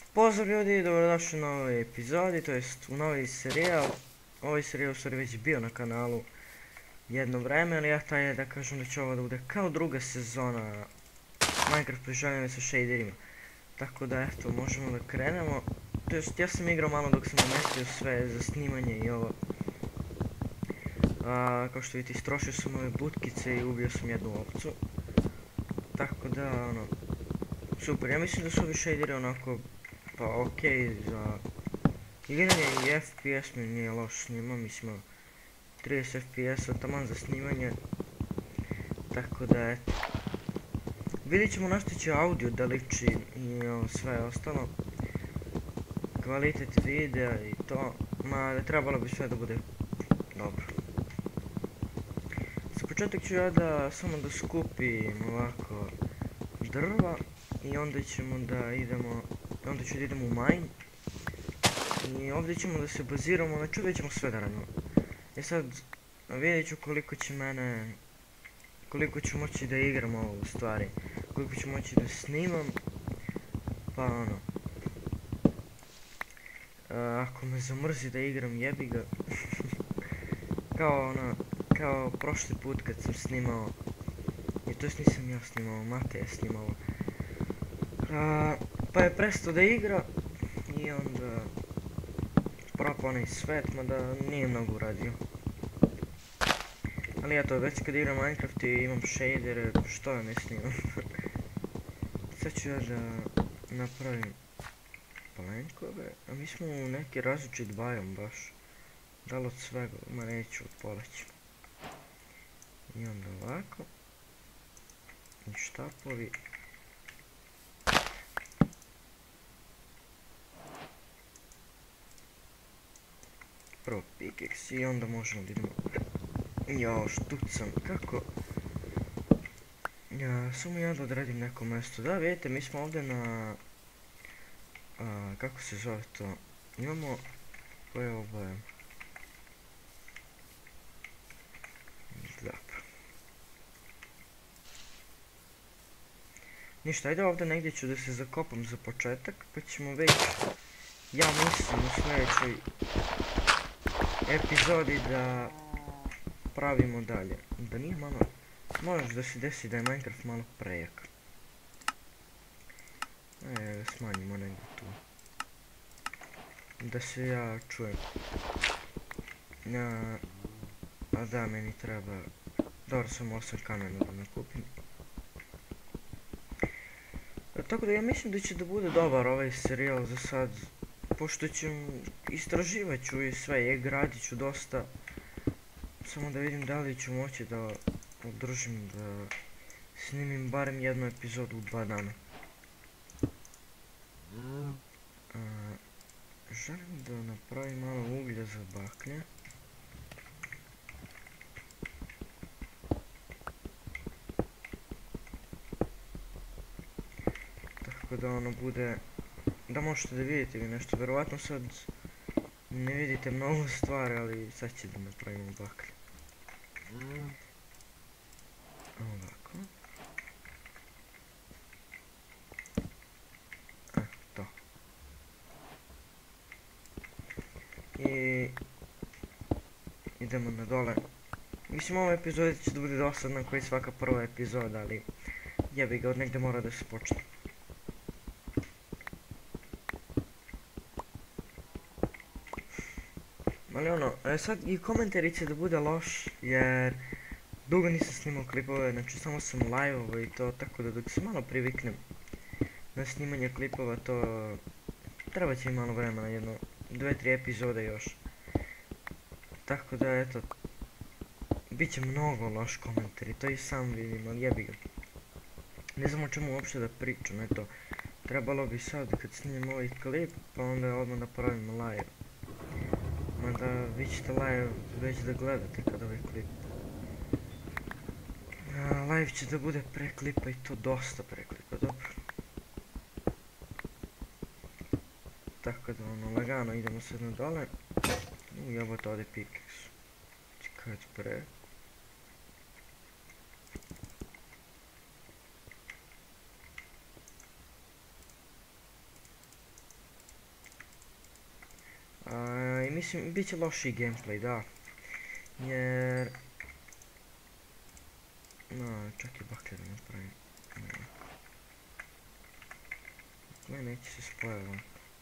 Pozdrav ljudi, dobrodošli u novoj epizodi, to jest u novi serijal. Ovaj serijal u već bio na kanalu jedno vreme, ali ja taj je da kažem da će ovo da bude kao druga sezona Minecraft preživljavanja sa shaderima. Tako da eto, možemo da krenemo. To jest ja sam igrao malo dok sam namestio sve za snimanje i ovo. Kao što vidite, istrošio sam ove butkice i ubio sam jednu ovcu. Tako da, ono, super, ja mislim da su ovi shaderi onako, pa okej za igranje i FPS mi nije loš s njima, mislim 30 FPS-a taman za snimanje. Tako da eto. Vidjet ćemo na što će audio da liči i sve ostalo. Kvalitet videa i to, ma trebalo bi sve da bude dobro. Za početak ću ja da samo da skupim ovako drva i onda ćemo da idemo, onda ću da idemo u mine. I ovdje ćemo da se baziramo, znači ovdje ćemo sve da radimo. E sad, vidjet ću koliko ću moći da igram ovo u stvari, koliko ću moći da snimam, pa ono. Ako me zamrzi da igram, jebi ga. Kao prošli put kad sam snimao, i to nisam ja snimao, Mate je snimao. Pa je prestao da igra i onda propao onaj svet, mada nije mnogo uradio. Ali eto, već kad igram Minecraft i imam shadere, što ja ne snimam. Sad ću ja da napravim palenkove, a mi smo u neki različit biom baš. Da li od svega, ma neću od poleća. I onda ovako. I štapovi. Prvo pickaxe i onda možemo da idemo. Jao, štucam, kako? Samo ja da odredim neko mjesto. Da, vidite, mi smo ovdje na... kako se zove to? Imamo... Koje je ovo? Ništa, ajde ovdje negdje ću da se zakopam za početak, pa ćemo već, ja mislim, u sljedećoj epizodi da pravimo dalje. Da nije malo, možeš da se desi da je Minecraft malo prejak. Smanjimo negdje tu. Da se ja čujem. A da, meni treba, dobro, sam 8 kamena da nakupim. Tako da ja mislim da će da bude dobar ovaj serijal za sad, pošto istraživat ću i sve, gradit ću dosta, samo da vidim da li ću moći da održim da snimim barem jednu epizodu u 2 dana. Želim da napravim malo uglja za baklje. Da ono bude, da možete da vidite vi nešto, vjerovatno sad ne vidite mnogo stvari, ali sad će da napravimo baklje. Ovako. To. I idemo na dole. Mislim, ova epizoda će da bude dosadna kao i svaka prva epizoda, ali jebi ga, od negde mora da se počne. Ali ono, sad i komentari će da bude loš, jer dugo nisam snimao klipove, znači samo sam live-ovo i to, tako da dok se malo priviknem na snimanje klipova, to treba će mi malo vremena, jedno 2-3 epizode još. Tako da eto, bit će mnogo loš komentari, to i sam vidim, ali jebi ga. Ne znam o čemu uopšte da pričam, eto, trebalo bi sad kad snimim ovaj klip, pa onda odmah da pravim live. Mada vi ćete live već da gledate kada ovaj klip. Live će da bude pre klipa i to dosta pre klipa, dobro. Tako da ono, lagano idemo sad na dole. Jebote, ovdje pickaxe. Kad pre. mislim, bit će lošiji gameplay, da. Jer... No, čak i bakle da napravim. Ne, neće se spojava.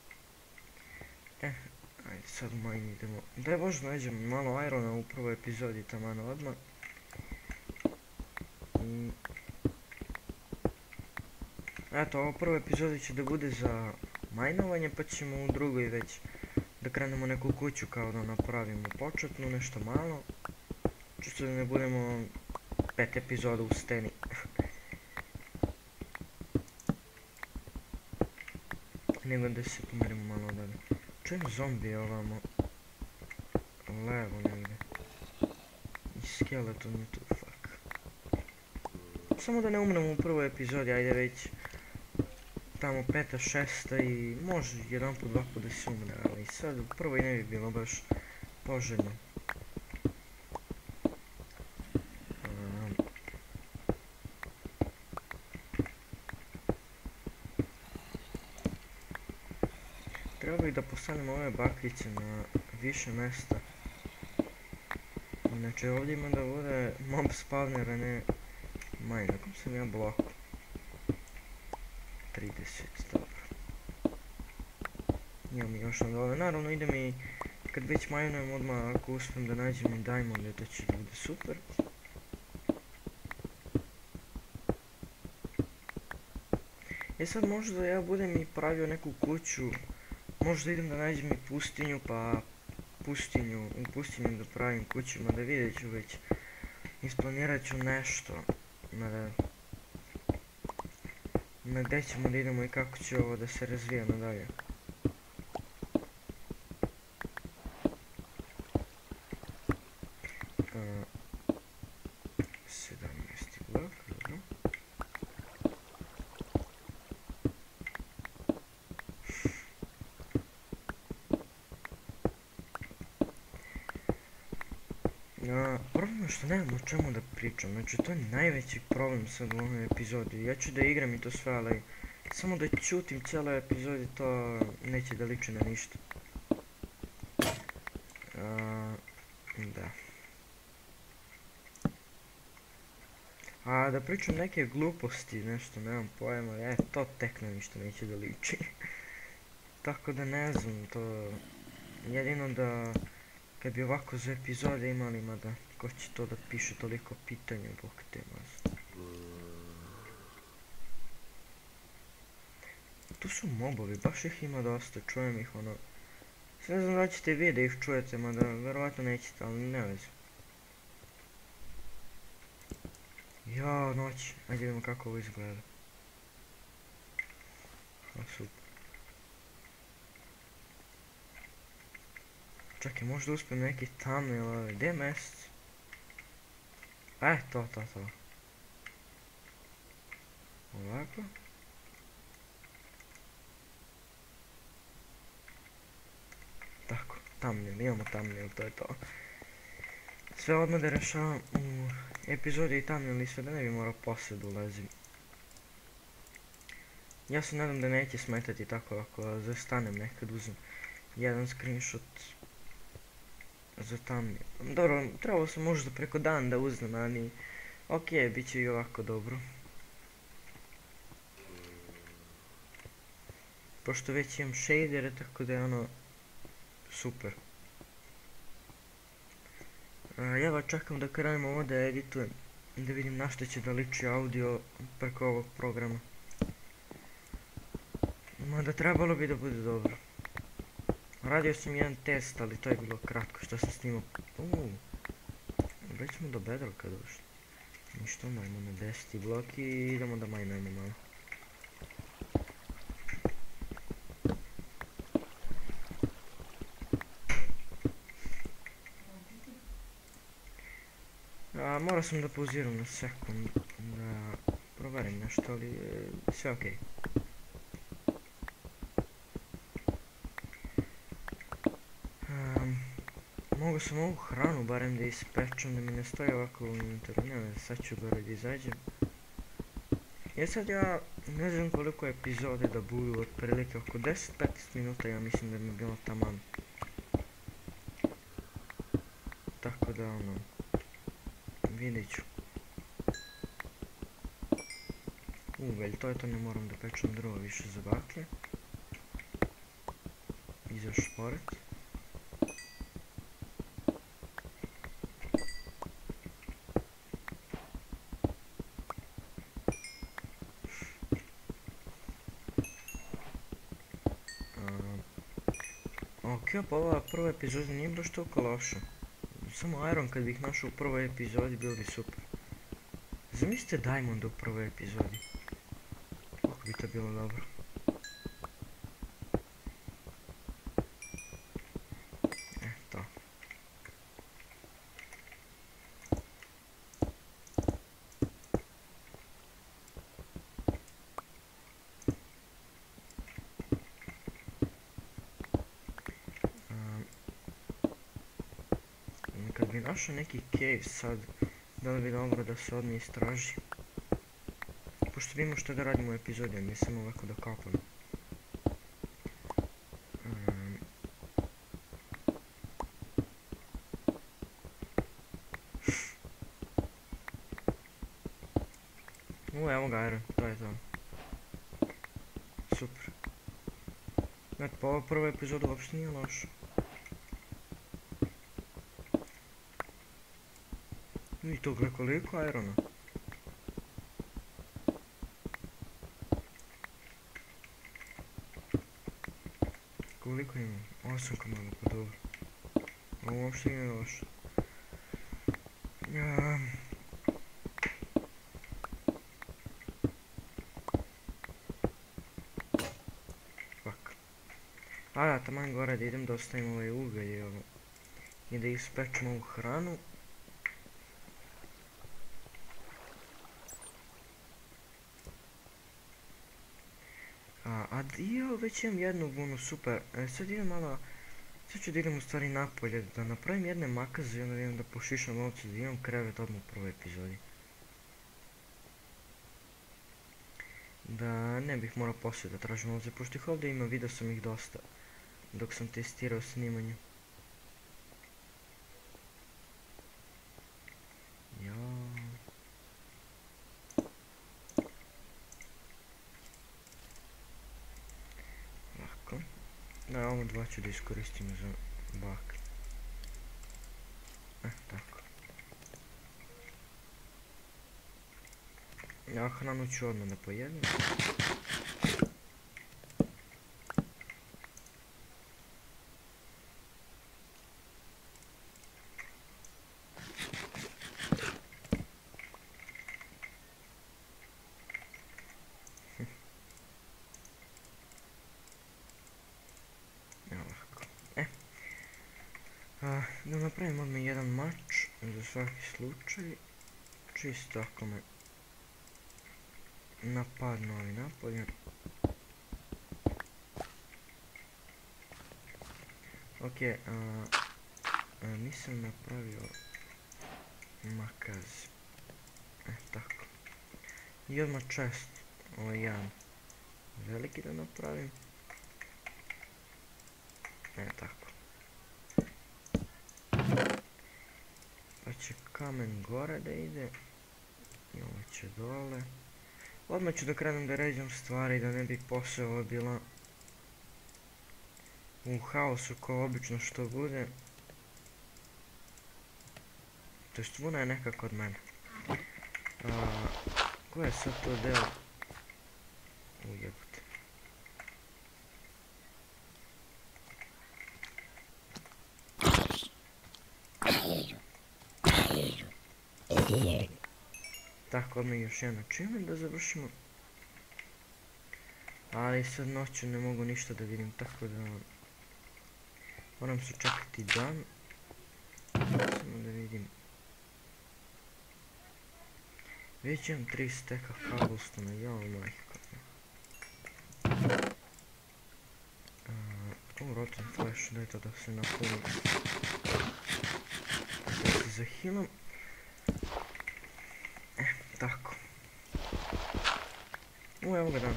Ajde, sad manje idemo. Daj Bože nađem malo irona u prvoj epizodi taman odmah. Eto, ovo prvoj epizodi će da bude za majnovanje, pa ćemo u drugoj već da krenemo neku kuću kao da napravimo početnu, nešto malo. Čisto da ne budemo 5 epizoda u steni. Nego da se pomerimo malo odavde. Čujem zombije ovamo. Levo negdje. I skeleton je tu, fuck. Samo da ne umremo u prvoj epizodi, ajde već tamo 5. 6. i može jedan put, dva put da se umre, ali sad u prvoj ne bi bilo baš poželjno. Treba bih da postavim ove bakice na više mjesta. Inače ovdje ima da bude mob spawner, a ne mine. Kom sam ja bloku? 30, dobro. Imam još na dole. Naravno ide mi, kad već minujem odmah, ako uspijem da nađem i diamond, to će bude super. Sad možda ja budem i pravio neku kuću. Možda idem da nađem i pustinju, pa u pustinju da pravim kuću, mada vidjet ću već. Isplanirat ću nešto, mada na gdje ćemo da idemo i kako će ovo da se razvija nadalje. Problem je što nemam o čemu da pričam, znači to je najveći problem sad u ovoj epizodi. Ja ću da igram i to sve, ali samo da ćutim cijeloj epizodi, to neće da liči na ništa. Da. A da pričam neke gluposti, nešto, nemam pojma, to tek na ništa neće da liči. Tako da ne znam, to jedino da kad bi ovako za epizode imali, mada ko će to da piše toliko pitanja, bok te mazda. Tu su mobovi, baš ih ima dosta, čujem ih ono. Sve ne znam da ćete vi da ih čujete, mada verovatno nećete, ali ne vezi. Jao, noć, ajde vidimo kako ovo izgleda. Super. Čekaj, možda uspijem neki thumbnail, ali gdje je mjesec? To. Ovako. Tako, thumbnail, imamo thumbnail, to je to. Sve odmah da rešavam u epizodi i thumbnail i sve, da ne bi morao poslije da ulazim. Ja se nadam da neće smetati tako ako zastanem nekad, uzem jedan screenshot za thumbnail. Dobro, trebalo sam možda preko dan da uzmem, ali ok, bit će i ovako dobro. Pošto već imam shadere, tako da je ono super. Ja čekam da krenem ovo da editujem, da vidim na što će da liči audio preko ovog programa. Mada trebalo bi da bude dobro. Radio sam jedan test, ali to je bilo kratko što sam snimao. Već smo do bedroka došli. Ništa, majmo na 10. blok i idemo da majnemo malo. Morao sam da pauziram na sekund, da proverim nešto, ali sve okej. Mogu sam ovu hranu barem da ispečem, da mi ne stoji ovako u inventaru, ne, sad ću gore da izađem. Sad ja ne znam koliko epizode da budu, otprilike oko 10-15 minuta, ja mislim da mi je bilo taman. da ono, vidjet ću. Velj, to je to, ne moram da pečem drvo više za baklje. I za šporet. Ok, pa ova prva epizoda nije baš toliko loša. Samo Iron kad bih našao u prvoj epizodi bilo bi super. Zamislite Diamond u prvoj epizodi. Kako bi to bilo dobro. To. Kad bi našao neki cave sad, da li bi dobro da se odmah istraži. Pošto vidimo što da radimo u epizodi, a ne samo ovako da kapamo. Evo ga Iron, to je to. Super. Znači, pa ova prva epizoda uopšte nije loša. I to gle koliko Irona. Koliko imam? 8 komada, pa dobro. Ovo uopšte nije loše. Fuck. A da, taman gore da idem da ostavim ovaj ugalj i ovo. I da ispečem ovu hranu. A dio, već imam jednu vunu, super. Sad idem malo, sad ću da idem u stvari napolje, da napravim jedne makaze i onda idem da pošišam ovce, da imam krevet odmah u prvoj epizodi. Da ne bih morao poslije da tražim ovce, pošto ih ovdje ima, vidio sam ih dosta, dok sam testirao snimanje. Da, ovo dva ću da iskoristim za baklje. Tako. Ja hranu ću odmah da pojedem. Da napravim odmah jedan mač za svaki slučaj, čisto ako me napadnu ovi napolje. Ok, nisam napravio makaz. Tako. I odmah chest, ovaj jedan veliki da napravim. Tako. Pa će kamen gore da ide. I ovo će dole. Odmah ću da krenem da ređam stvari da ne bi posle ovo bila u haosu kao obično što bude. To jest vuna je nekako od mene. Ko je sad to deo? Ujebote. Tako, odmah još jedan achievement da završimo. Ali sad noću ne mogu ništa da vidim, tako da moram se čekati dan. Samo da vidim. Već imam 3 steka cobblestona, jao majko. Rotten flash, daj to da se napuni. Da se zahilam. Tako. Evo ga dan.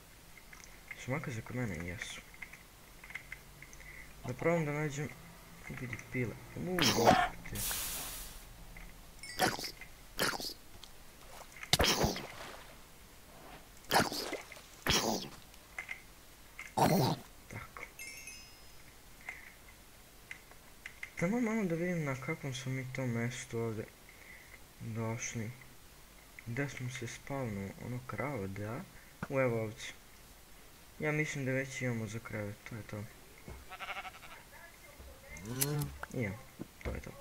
Su makaze kod mene? Jesu. Da probam da nađem Vidi pile. Bog te. Tako. Tamo malo da vidim na kakvom smo mi to mjestu ovdje došli. Gdje smo se spavno, ono kravo, da? Evo ovdje. Ja mislim da već imamo za krevet, to je to. Imam, to je to.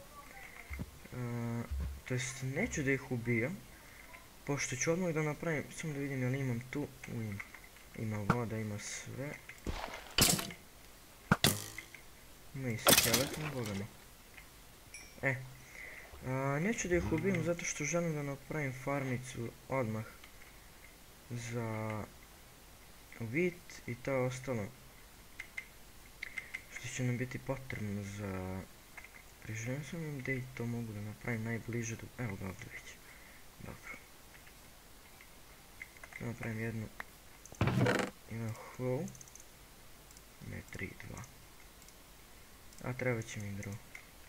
To jest, neću da ih ubijam, pošto ću odmah da napravim, samo da vidim jel imam tu, ima voda, ima sve. Ima i skeleton, boga mi. Neću da ih ubijem zato što želim da napravim farmicu odmah za wheat i to ostalo što će nam biti potrebno za preživljavanje. Sam im gdje to mogu da napravim najbliže do... Evo ga ovdje već. Dobro. Napravim jedan hole. Ne, 3, 2. A treba će mi drvo.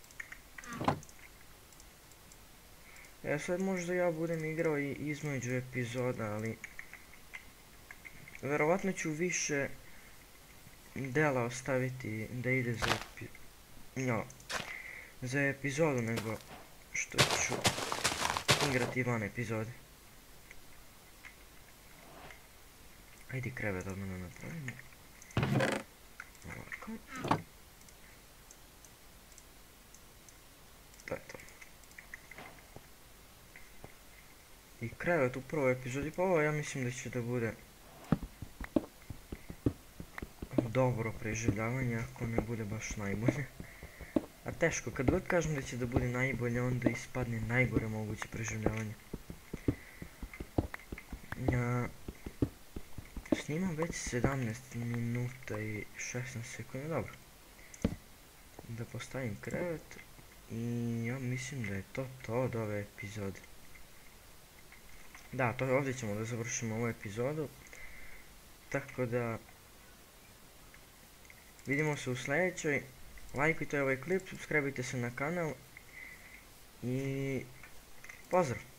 Sad možda ja budem igrao i između epizoda, ali verovatno ću više dela ostaviti da ide za epizodu nego što ću igrati van epizode. Ajde krevet odmah da napravimo. Ovako. To je to. I krevet u prvoj epizodi, pa ovo ja mislim da će da bude dobro preživljavanje, ako ne bude baš najbolje. A teško, kad god kažem da će da bude najbolje, onda ispadne najgore moguće preživljavanje. Snimam već 17 minuta i 16 sekundi, dobro. Da postavim krevet i ja mislim da je to od ove epizode. Da, to ovdje ćemo da završimo ovu epizodu. Tako da vidimo se u sljedećoj. Lajkujte ovaj klip, subscribeujte se na kanal i pozdrav!